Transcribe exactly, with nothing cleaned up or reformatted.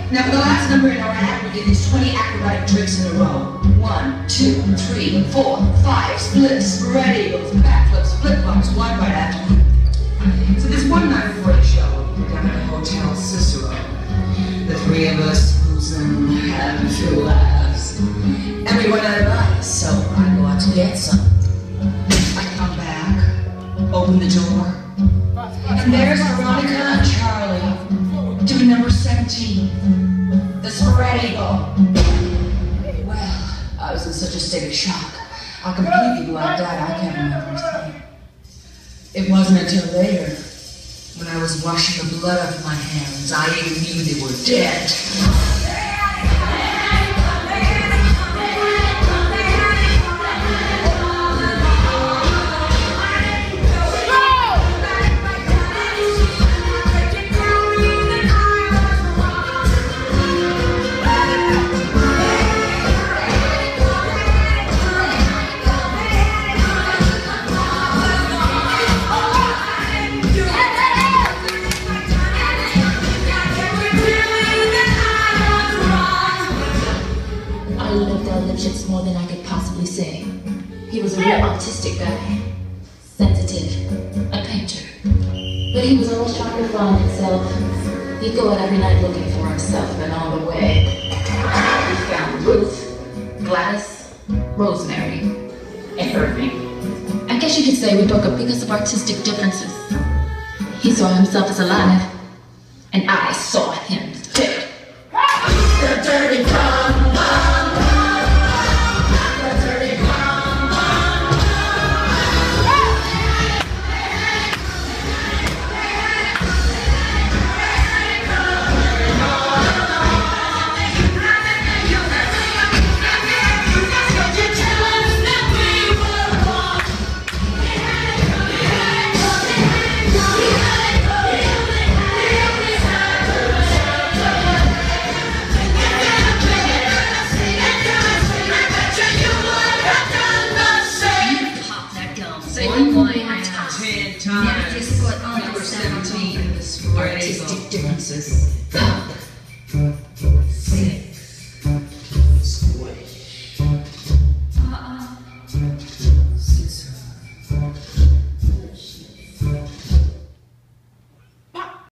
Now for the last number in our act, we did these twenty acrobatic tricks in a row. One, two, three, four, five, splits, spread eagles, backflips, flip-flops, one right after one. So this one night before the show, we're down at the Hotel Cicero. The three of us losing, having a few laughs. And we run out of ice, so I go out to get some. I come back, open the door, and there's Veronica and Charlie doing number seventeen, the spread eagle. Well, I was in such a state of shock, I completely blacked out. I can't remember his name. It wasn't until later, when I was washing the blood off my hands, I even knew they were dead. More than I could possibly say. He was a real autistic guy, sensitive, a painter. But he was always trying to find himself. He'd go out every night looking for himself, and on the way, he found Ruth, Gladys, Rosemary, and Irving. I guess you could say we broke up because of artistic differences. He saw himself as alive, and I saw him dead. The dirty come artistic differences.